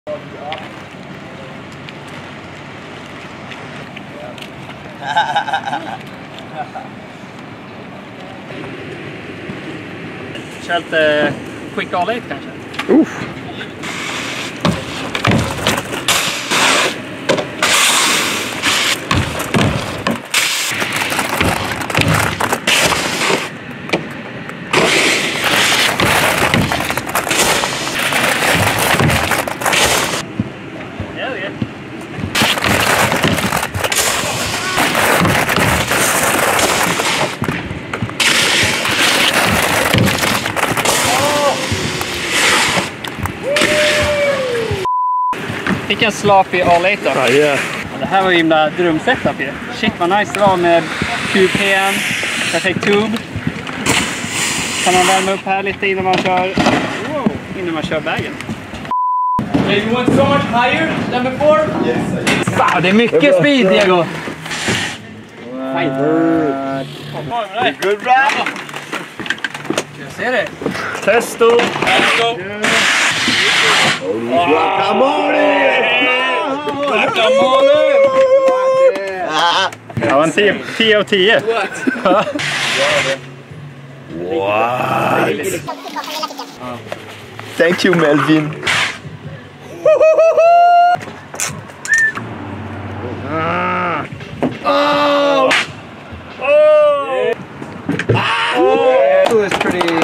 Kör lite quick all-8 kanske. Fick en sloppy all-8 då. Ja, yeah. Det här var ju himla drömsetup ju. Shit vad nice det var med QPN, perfekt tube. Kan man värma upp här lite innan man kör, vägen. You want so much higher than before? Yes. Fan, det är mycket speed, Diego. Good ride. Jag ser det. Testo. Let's go. Ja, en 10 av 10. Wow. Thank you, Melvin. It's pretty...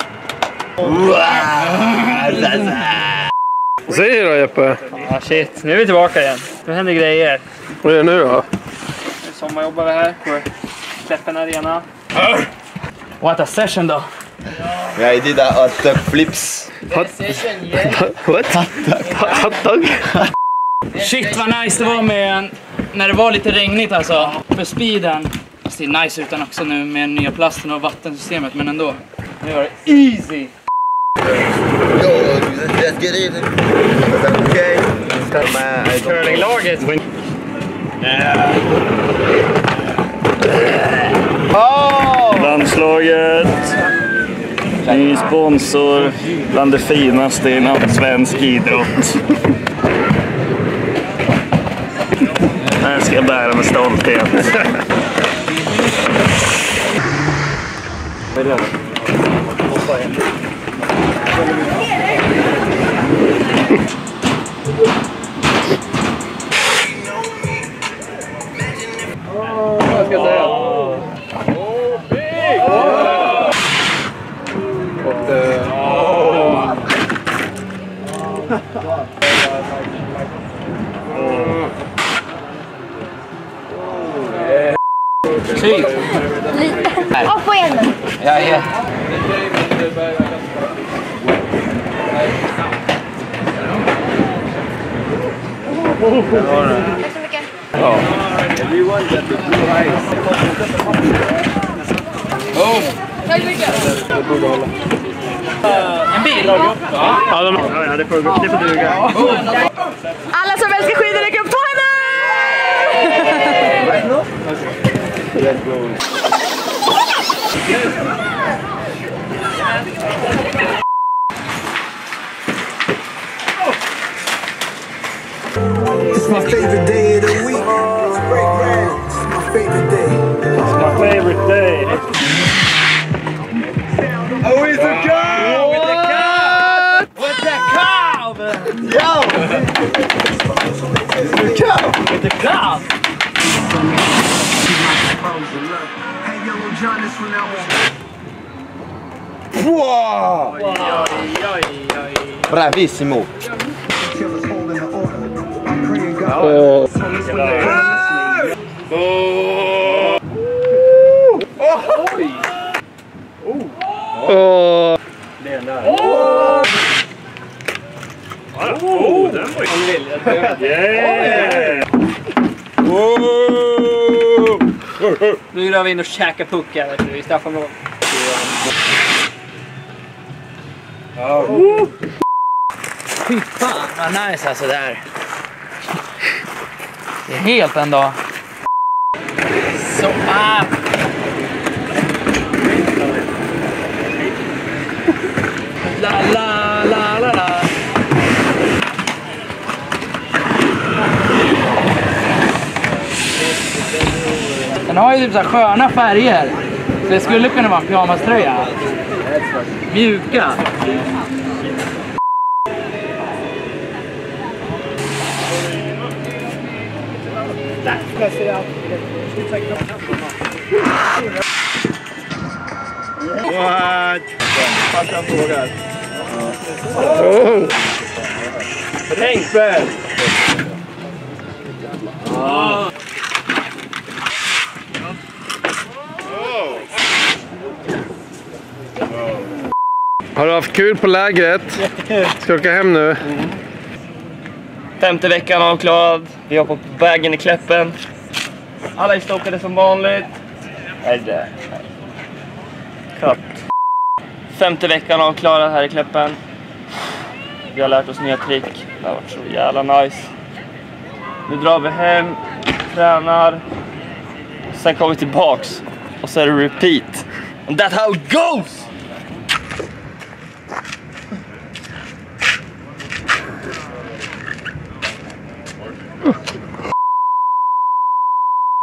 Säg då, Jeppe. Ja, shit. Nu är vi tillbaka igen. Nu händer grejer. Vad är det nu då? Nu sommarjobbar vi här på Släppen Arena. What a session då. Yeah, I did a hot dog flips. What? Hot dog? Shit vad nice det var med när det var lite regnigt alltså. För speeden. Det är nice utan också nu med nya plasten och vattensystemet, men ändå. Nu var det easy. Yo, let's get it. Okay. Curlinglaget. Landslaget. Ny sponsor. Bland det finaste inom svensk idrott. Det här ska jag bära med stolthet. Vad ska jag säga? Typ. Upp på en. Ja, ja. Tack så mycket. Ja. Tack så mycket. En bil? Ja, det får duga. Alla som älskar skidor räcker upp 2 händer! It's my favorite day of the week. It's break round. It's my favorite day. It's my favorite day. Oh, it's a cow! With the cow! With the cow! Yo! It's a cow! With the cow! Hey, Yellow John, this one out was. Wow! Oj, oj, oj, oj. Bravissimo! Killers holding the order. I'm praying God. Den var ju... Yeah! Nu drar vi in och käkar puck här i straffområdet. Fy fan vad nice alltså där. Det är helt en dag. Så La la la la la. Den har ju typ så här sköna färger. Så det skulle kunna vara en pyjamaströja. Mjuka. What? Farsan frågar. Tänk väl. Har du haft kul på lägret? Jättekul. Ska åka hem nu? Femte veckan avklarad. Vi hoppar på vägen i Kläppen. Alla är stockade som vanligt. Nej, det. Cut. Femte veckan avklarad här i Kläppen. Vi har lärt oss nya trick. Det har varit så jävla nice. Nu drar vi hem, tränar. Sen kommer vi tillbaks. Och så är det repeat. And that's how it goes!